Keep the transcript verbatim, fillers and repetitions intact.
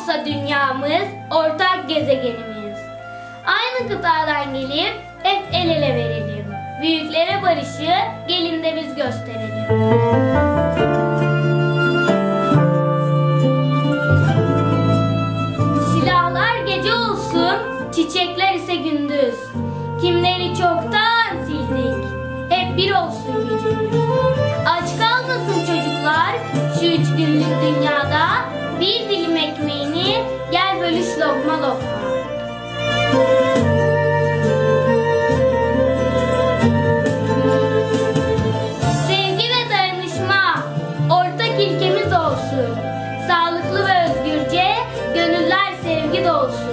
olsa dünyamız, ortak gezegenimiz. Aynı kıtadan gelip hep el ele verelim. Büyüklere barışı gelin de biz gösterelim. Silahlar gece olsun, çiçekler ise gündüz. Kimleri çoktan sildik, hep bir olsun gücümüz. Aç kalmasın çocuklar, şu üç günlük dünyada. Bir dilim ekmeğini gel bölüş lokma lokma. Sevgi ve dayanışma ortak ilkemiz olsun. Sağlıklı ve özgürce gönüller sevgi dolsun.